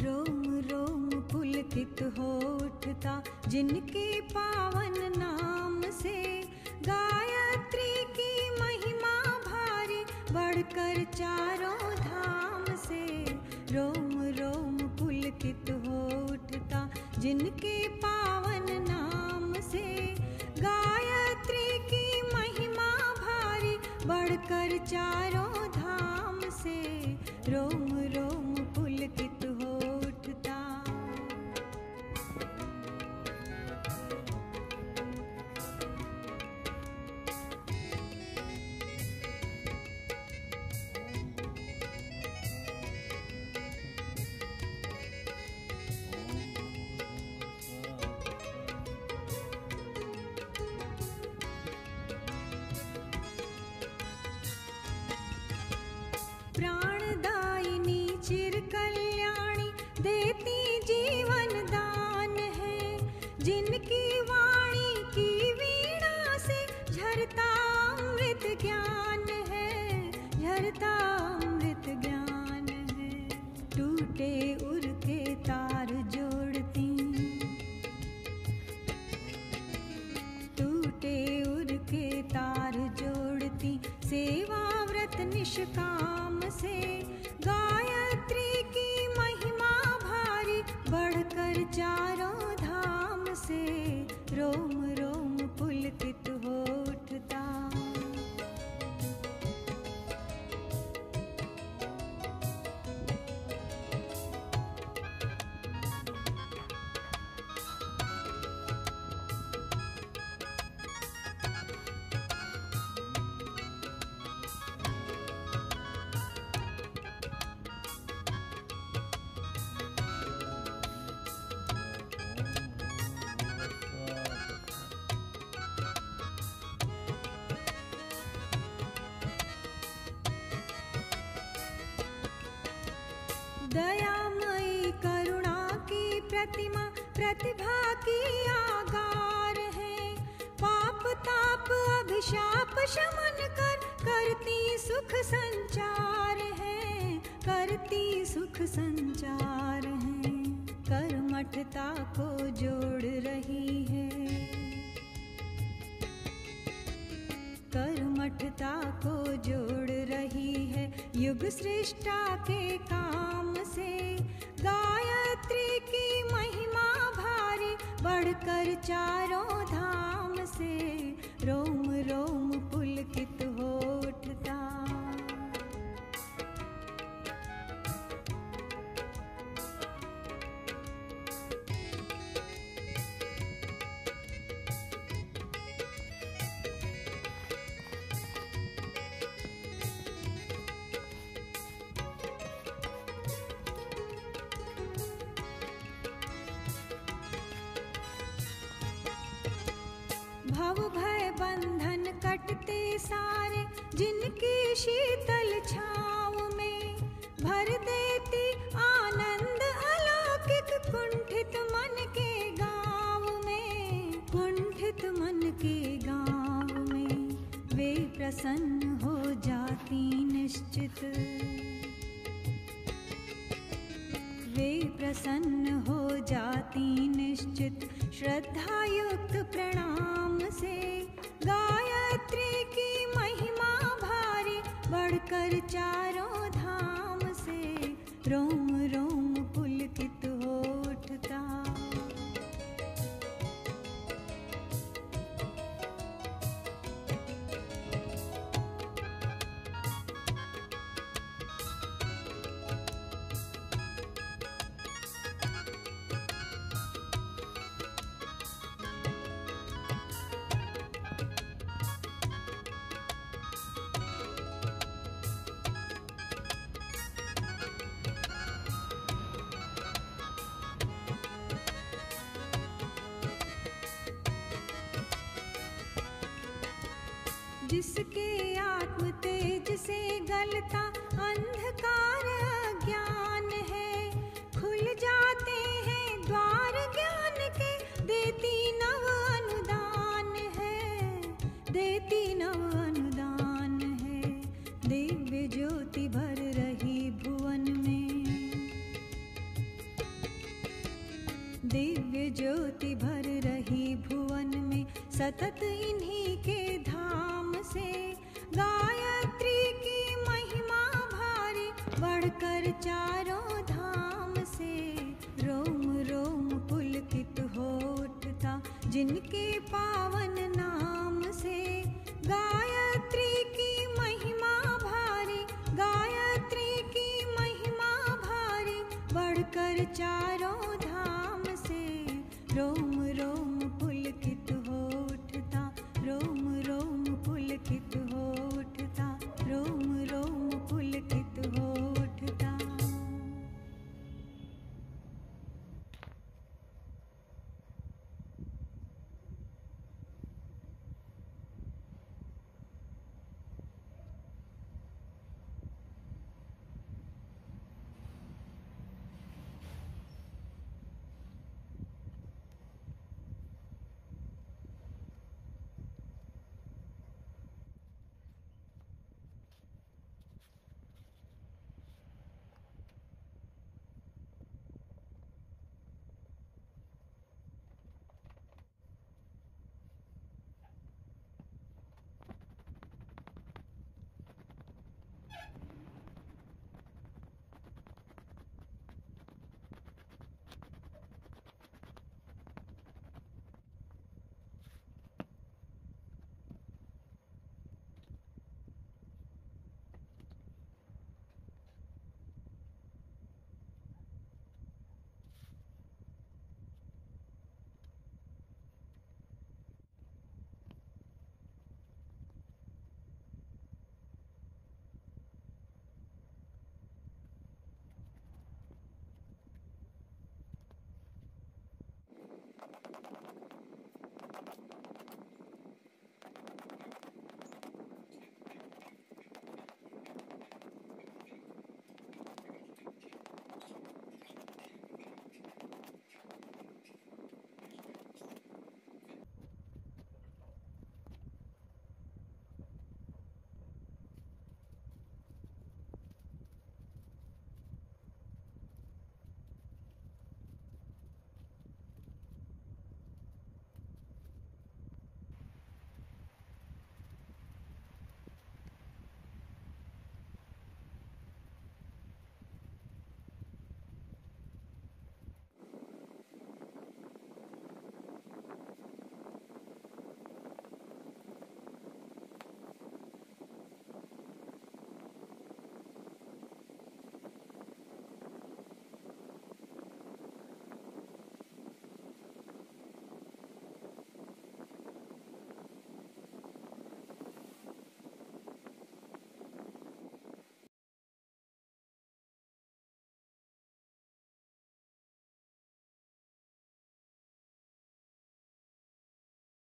रोम रोम पुलकित हो उठता जिनके पावन नाम से। गायत्री की महिमा भारी बढ़कर चारों धाम से। रोम रोम पुलकित हो उठता जिनके पावन नाम से। गायत्री की महिमा भारी बढ़कर चारों धाम से। रोम रोम पुलकित हो उठता। प्राणदायिनी चिर कल्याणी देती जीवन दान है। जिनकी वाणी की वीणा से झरता अमृत ज्ञान है। झरता अमृत ज्ञान है। टूटे उर के तार जोड़ती। टूटे उर के तार जोड़ती सेवा व्रत निष्काम से। गायत्री की महिमा भारी बढ़कर चारों धाम से। रोम रोम पुलकित हो उठता। दयामयी करुणा की प्रतिमा प्रतिभा की आगार है। पाप ताप अभिशाप शमन कर करती सुख संचार है। करती सुख संचार है। कर्मठता को जोड़ रही है। कर्मठता को जोड़ रही है युग सृष्टा के काम से। गायत्री की महिमा भारी बढ़कर चारों धाम से। रोम रोम पुलकित हो उठता। भव भय बंधन कटते सारे जिनकी शीतल छाँव में। भर देती आनंद अलौकिक कुंठित मन के गाँव में। कुंठित मन के गाँव में वे प्रसन्न हो जाती निश्चित। वे प्रसन्न हो जाती निश्चित श्रद्धा युक्त प्रणाम से। गायत्री की महिमा भारी बढ़कर चारों धाम से। रोम रोम पुलकित हो उठता। जिसके आत्म तेज से गलता अंधकार अज्ञान है। खुल जाते हैं द्वार ज्ञान के देती नव अनुदान है। देती नव अनुदान है। दिव्य ज्योति भर रही भुवन में। ज्योति भर रही भुवन में सतत इन्हीं के धाम से। गायत्री की महिमा भारी बढ़कर चारों धाम से। रोम रोम पुलकित हो उठता जिनके पावन नाम से। गायत्री की महिमा भारी, गायत्री की महिमा भारी बढ़कर चारों धाम से। रोम रोम पुलकित हो उठता, रोम रोम पुलकित हो